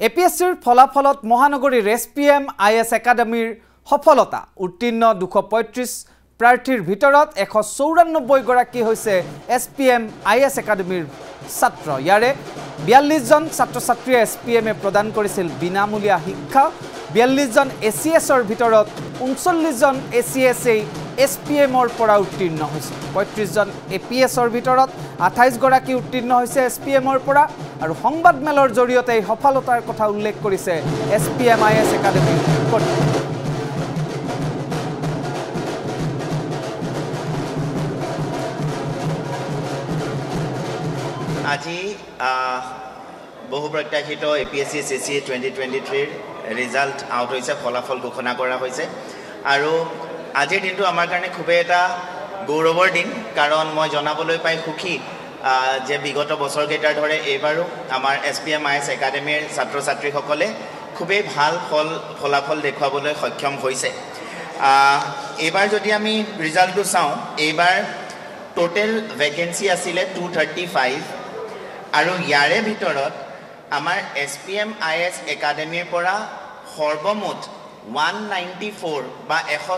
এপিএছচিৰ ফলাফলত মহানগৰীৰ SPM IS একাডেমীৰ সফলতা উত্তীৰ্ণ 235 প্ৰাৰ্থীৰ ভিতৰত 194 গৰাকী হৈছে এছপিএম আইএছ একাডেমীৰ ছাত্ৰ। ইয়াৰে 42 জন ছাত্ৰ-ছাত্ৰীয়ে এছপিএমে প্ৰদান কৰিছিল বিনামূলীয়া শিক্ষা। 42 জন এছিএছৰ ভিতৰত 39 জন এছিএছএ এছপিএমৰ পৰা উত্তীৰ্ণ হৈছে। 35 জন এপিএছৰ ভিতৰত 28 গৰাকী উত্তীৰ্ণ হৈছে এছপিএমৰ পৰা। আৰু সংবাদমেলৰ জৰিয়তে এই সফলতাৰ কথা উল্লেখ কৰিছে এছপিএম আইএছ একাডেমীৰ কৰ্তৃপক্ষই। আজি বহু প্ৰত্যাশিত এপিএছচি চিচি 2023 ৰিজাল্ট আউট হৈছে, ফলাফল ঘোষণা কৰা হৈছে। আৰু আজিৰ দিনটো আমাৰ কাৰণে খুবেই এটা গৌৰৱৰ দিন, কাৰণ মই জনাবলৈ পাই সুখী যে বিগত বছৰকেইটাৰ ধৰে এইবাৰো আমাৰ এছপিএম আইএছ একাডেমীৰ ছাত্ৰ ছাত্ৰীসকলে খুবেই ভাল ফলাফল দেখুৱাবলৈ সক্ষম হৈছে। এইবাৰ যদি আমি ৰিজাল্টটো চাওঁ, এইবাৰ টোটেল ভেকেঞ্চি আছিলে 235 আৰু ইয়াৰে ভিতৰত আমাৰ এছপিএম আইএছ একাডেমীৰ পৰা সৰ্বমুঠ 194 বা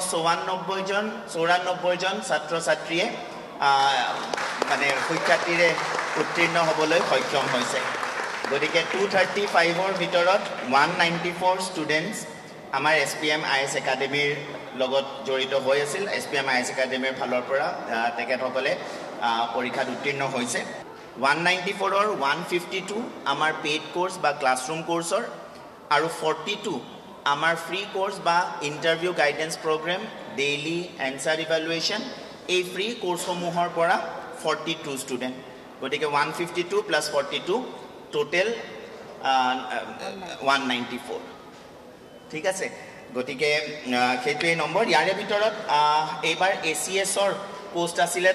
194 জন ছাত্ৰ ছাত্ৰীয়ে মানে সুখ্যাতিৰে উত্তীৰ্ণ হ'বলৈ সক্ষম হৈছে। গতিকে 235ৰ ভিতৰত 194 ষ্টুডেণ্টছ আমাৰ এছপিএম আইএছ একাডেমীৰ লগত জড়িত হৈ আছিল। এছপিএম আইএছ একাডেমীৰ ফালৰ পৰা তেখেতসকলে পৰীক্ষাত উত্তীৰ্ণ হৈছে। 194ৰ 152 আমাৰ পেইড কোৰ্ছ বা ক্লাছৰুম কোৰ্ছৰ আৰু 42 আমাৰ ফ্ৰী কোৰ্ছ বা interview guidance programme, daily answer evaluation, এই ফ্ৰী কোৰ্ছসমূহৰ পৰা 42 ষ্টুডেণ্ট। গতিকে 152 প্লাছ 42 টোটেল 194। ঠিক আছে, গতিকে সেইটোৱেই নম্বৰ। ইয়াৰে ভিতৰত এইবাৰ এছিএছৰ পোষ্ট আছিলে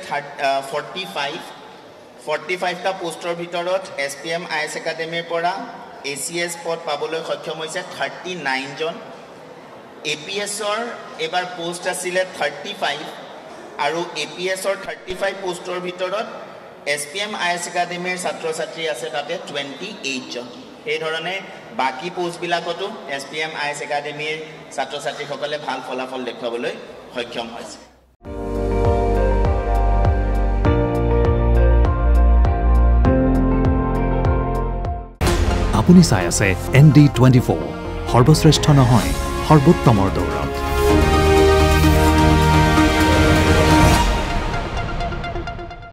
45টা পোষ্টৰ ভিতৰত এছপিএম আইএছ একাডেমীৰ পৰা এছিএছ পদ পাবলৈ সক্ষম হৈছে 39 জন। এপিএছৰ এইবাৰ পোষ্ট আছিলে 35 আৰু এপিএছৰ 35 পোষ্টৰ ভিতৰত এছপিএম আইএছ একাডেমীৰ ছাত্ৰ ছাত্ৰী আছে তাতে 28 জন। সেইধৰণে বাকী পোষ্টবিলাকতো এছপিএম আইএছ একাডেমীৰ ছাত্ৰ ছাত্ৰীসকলে ভাল ফলাফল দেখুৱাবলৈ সক্ষম হৈছে। আপুনি চাই আছে ND24, সৰ্বশ্ৰেষ্ঠ নহয় সৰ্বোত্তমৰ দৌৰ।